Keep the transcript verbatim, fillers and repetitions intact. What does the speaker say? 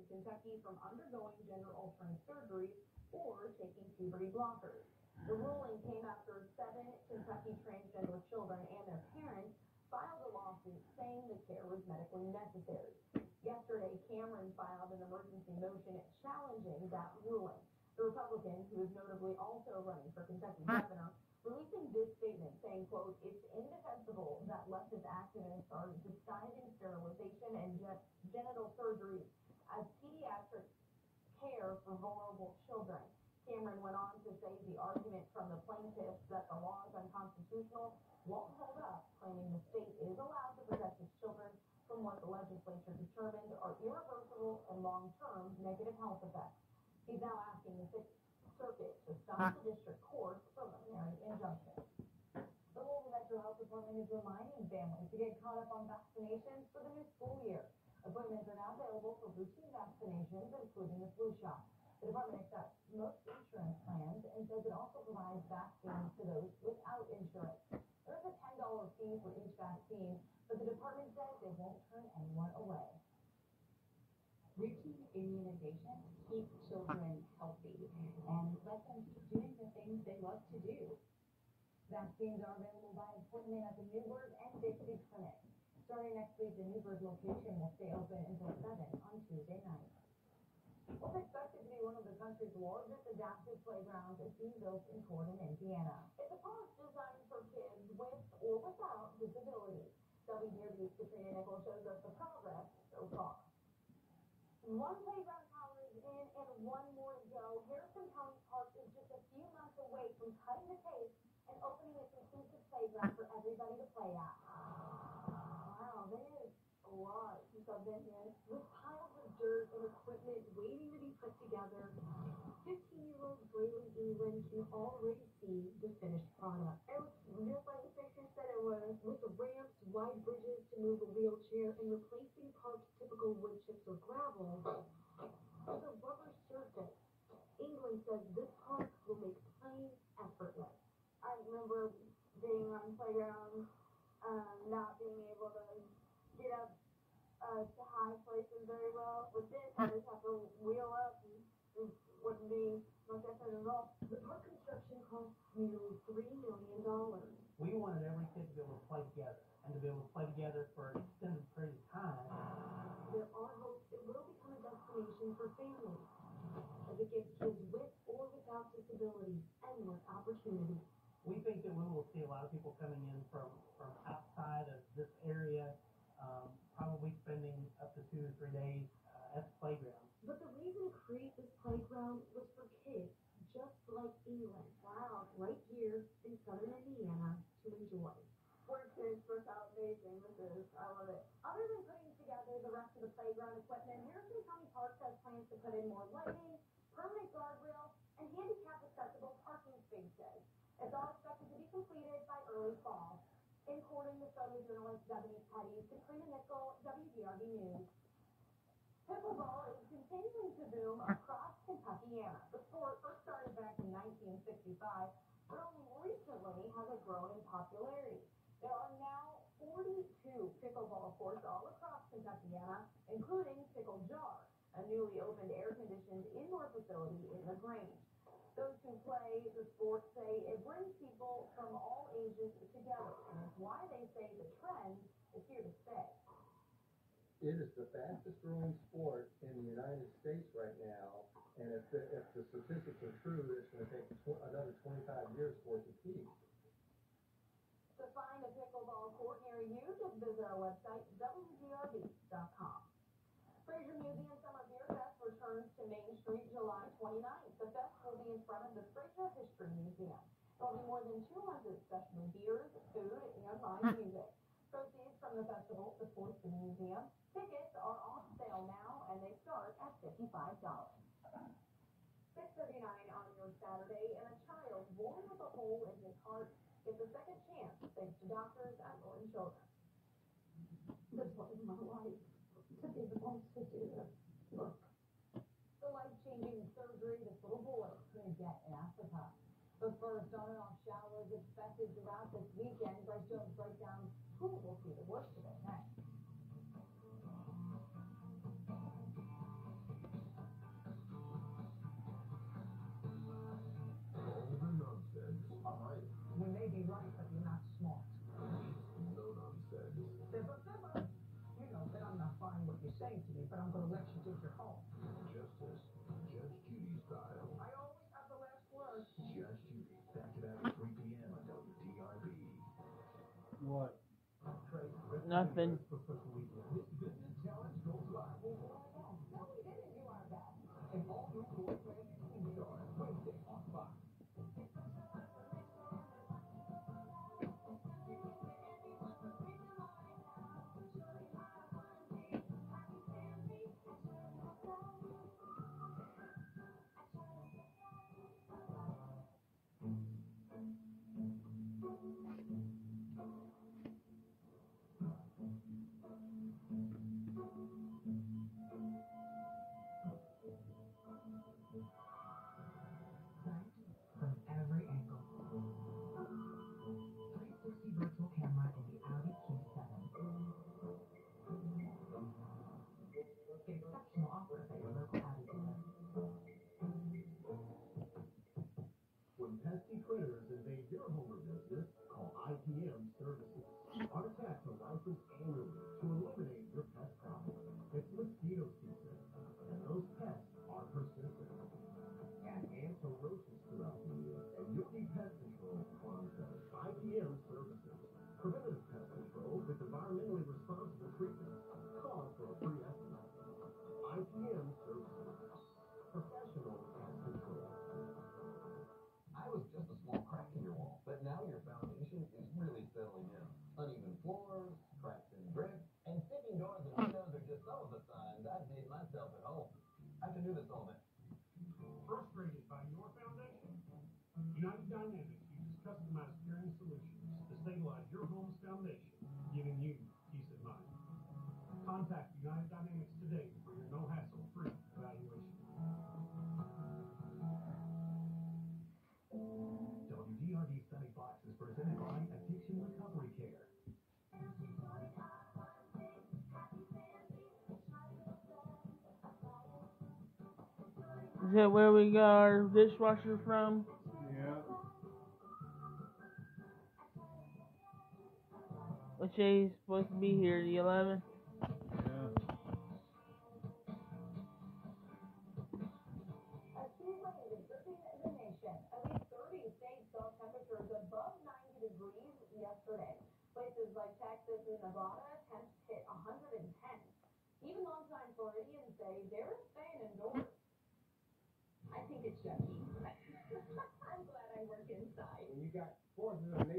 Kentucky from undergoing gender-altering surgeries or taking puberty blockers. The ruling came after seven Kentucky transgender children and their parents filed a lawsuit saying the care was medically necessary. Yesterday, Cameron filed an emergency motion challenging that ruling. The Republican, who is notably also running for Kentucky governor, releasing this statement saying, quote, "It's indefensible that leftist activists are disguising sterilization and ge- genital surgery as pediatric care for vulnerable children." Cameron went on to say the argument from the plaintiffs that the law is unconstitutional won't hold up, claiming the state is allowed to protect its children from what the legislature determined are irreversible and long-term negative health effects. He's now asking the Sixth Circuit to stop the district court's preliminary injunction. The Louisville Metro Health Department is reminding families to get caught up on vaccinations for the new school year. Appointments are now available for routine vaccinations, including the flu shot. The department accepts most insurance plans and says it also provides vaccines to those without insurance. There is a ten dollar fee for each vaccine, but the department says it won't turn anyone away. Routine immunization keeps children healthy and let them keep doing the things they love to do. Vaccines are available by appointment at the Newburgh and Dixie Clinic. Starting next week, the Newburgh location will stay open until seven on Tuesday night. What's expected to be one of the country's largest adaptive playgrounds is being built in Gordon, Indiana. It's a park designed for kids with or without disabilities. W D R B's Katrina Nichols shows us the progress so far. One playground tower is in and one more to go. Harrison County Park is just a few months away from cutting the pace and opening its inclusive playground for everybody to play at. Wow, that is a lot since I've been here. With piles of dirt and equipment waiting to be put together, fifteen-year-old Braylon England can already see the finished product. It looks just like the picture said it was, with the ramps, wide bridges to move a wheelchair, and replacing park's typical wood chips or gravel with a rubber surface. England says this park will make playing effortless. I remember being on playgrounds, um, not being able to get up uh, to high places very well. With this, I just have to wheel up, and it wouldn't be much effort at all. The park construction cost nearly three million dollars. We wanted every kid to be able to play together, and to be able to play together for an extended period of time. There are hopes it will become a destination for families, as it gives kids with or without disabilities endless opportunities. We think that we will see a lot of people coming in from, from outside of this area, um, probably spending up to two or three days uh, at the playground. But the reason to create this playground was for kids just like England. Wow, right here in southern Indiana to enjoy. For kids, without amazing, this is, I love it. Other than putting together the rest of the playground equipment, Harrison County Parks has plans to put in more lighting, permanent guardrails, and handicap accessible parking spaces. It's all expected to be completed by early fall. In Gordon, the photojournalist Debbie Petty, Katrina Nichols, W D R B News. Pickleball is continuing to boom across Kentuckiana. The sport first started back in nineteen sixty-five, but only recently has it grown in popularity. There are now forty-two pickleball courts all across Kentuckiana, including Pickle Jar, a newly opened air-conditioned indoor facility in the Grange. Those who play the sport say it brings people from all ages together, and it's why they say the trend is here to stay. It is the fastest growing sport in the United States right now, and if the, if the statistics are true, it's going to take tw- another twenty-five years for it to peak. To find a pickleball court near you, just visit our website, W D R B dot com. Fraser Museum Summer Beer Fest returns to Main Street July twenty-ninth. The fest will be in front of the Fraser History Museum. There will be more than two hundred specialty beers, food, and live music. Proceeds from the festival support the museum. Tickets are on sale now, and they start at fifty-five dollars. six thirty-nine on your Saturday, and a child born with a hole in his heart gets a second chance thanks to doctors at Norton Children's. This was my life. To be the ones to do this. Look. The life-changing surgery this little boy is going to get in Africa. The first on and off showers expected throughout this weekend. Bryce Jones breaks down who will see the worst of it next. explain to me, but I'm gonna let you do your call. Justice, Judge Judy style. I always have the last word. Judge Judy, back to back at three p m on W D R B. What? Nothing. This business challenge goes live. No, we didn't do our best. An all new Corey Family T V starts Wednesday on Fox. From every angle. three sixty virtual camera in the Audi Q seven. Get exceptional offers at your local Audi dealer. When pesky critters invade your home or business, call I P M Services. Our attacks are licensed annually to eliminate your pest problem. It's mosquito season, and those pests are persistent. Add ants or roaches throughout the year, and you'll need pest control pronto. I P M Services. Preventative pest control with environmentally responsible treatment. Call for a free estimate. I P M Services. Professional pest control. I was just a small crack in your wall, but now your foundation is really settling in. Uneven floors, cracks in brick, and sticking doors and windows are just some of the signs I've made myself at home. I can do this all day. Frustrated by your foundation? United Dynamics uses customized curing solutions to stabilize your home's foundation, giving you peace of mind. Contact United Dynamics today for your no-hassle free evaluation. W D R B Sunny Box is presented by Addiction Recovery Care. Is that where we got our dishwasher from? Yeah. Which day is supposed to be here? The eleventh? Yeah. A heat wave is gripping the nation. At least thirty states saw temperatures above ninety degrees yesterday. Places like Texas and Nevada, temps hit one hundred ten. Even longtime Floridians say they're staying indoors. I think it's just heat. I'm glad I work inside. When you got forces of nature